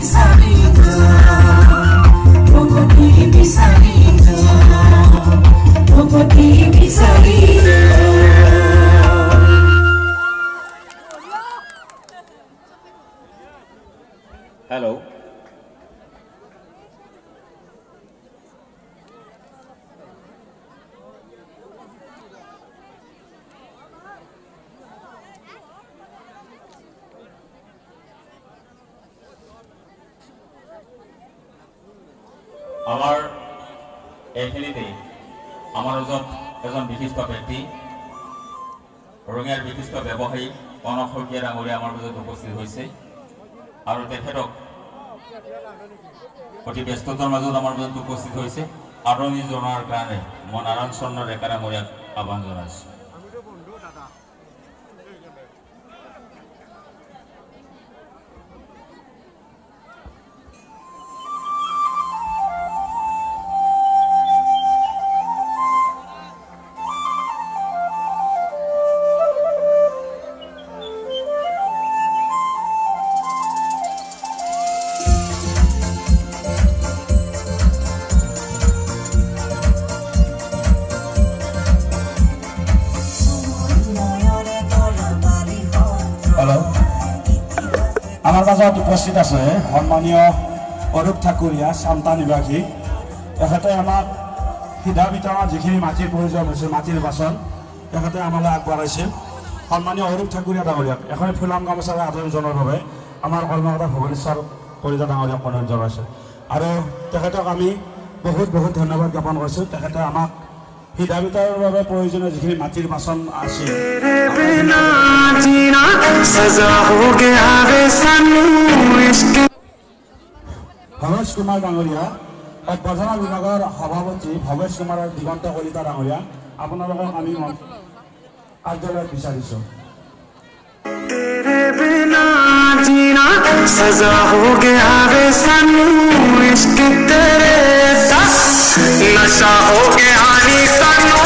Hello. আমার এইখিনিতে আমার এজন বিশিষ্ট ব্যক্তি রঙিয়ার বিশিষ্ট ব্যবসায়ী কনক শইকীয়া ডাঙৰীয়া আমাৰ মাজত উপস্থিত হৈছে আৰু তেখেতক অতি ব্যস্ততাৰ মাজত আমাৰ মাজত উপস্থিত হৈছে আদৰণি জনোৱাৰ কাৰণে মই নাৰায়ণ চন্দ্ৰ ডেকা ডাঙৰীয়াক আহ্বান জনাইছোঁ। আমার মাজত উপস্থিত আছে সন্মানীয় অৰূপ ঠাকুৰীয়া চামতা নিবাসী তেখেতে আমাক সিধা বিতৰণত যিখিনি মাটিৰ প্ৰয়োজন হৈছে মাটিৰ বাচন তেখেতে আমালৈ আগবঢ়াইছিল। সন্মানীয় অৰূপ ঠাকুৰীয়া ডাঙৰীয়াক এখন ফুলাম গামোচাৰে আদৰণি জনোৱাৰ বাবে আমাৰ কৰ্মকৰ্তা ভুৱনেশ্বৰ কলিতা ডাঙৰীয়াক অনুৰোধ জনাইছে আৰু তেখেতক আমি বহুত বহুত ধন্যবাদ জ্ঞাপন কৰিছোঁ। তেখেতে আমাক সিধা বিতৰণৰ বাবে প্ৰয়োজনীয় যিখিনি মাটিৰ বাচন আছিল ভৱেশ কুমাৰ ডাঙৰীয়া অভ্যৰ্থনা বিভাগৰ সভাপতি ভৱেশ কুমাৰৰ দিগন্ত কলিতা ডাঙৰীয়া আপোনালোকক আমি কাৰ্যালয়ত বিচাৰিছোঁ। सजा हो गया रे सानू इश्क तेरे दा नशा हो गया नी सानू